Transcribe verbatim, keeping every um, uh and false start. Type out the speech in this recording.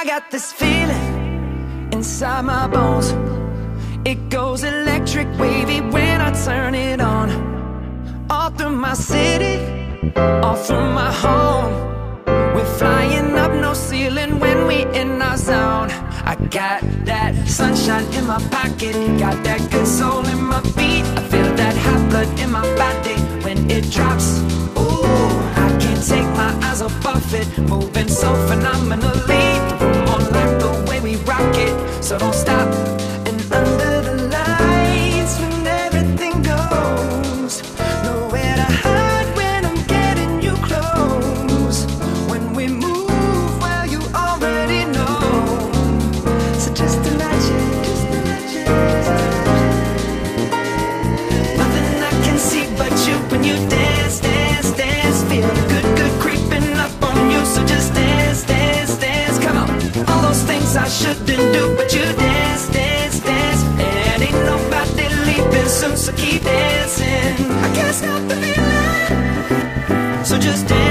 got this feeling inside my bones. It goes electric wavy when I turn it on. All through my city, all through my home. We're flying up, no ceiling when we in our zone. I got that sunshine in my pocket, got that good soul in my feet. I feel that hot blood in my body when it drops. Ooh, I can't take my eyes off it, moving so phenomenally. Room on like the way we rock it, so don't stop. And under the lights when everything goes, nowhere to hide when I'm getting you close. When we move, well, you already know. So just imagine, just imagine. Nothing I can see but you when you dance, dance, dance. Feel good, good creeping up on you. So just dance, dance, dance. Come on, all those things I shouldn't do, but you dance, dance, dance. And ain't nobody leaving soon, so keep dancing. I can't stop the feeling. So just dance.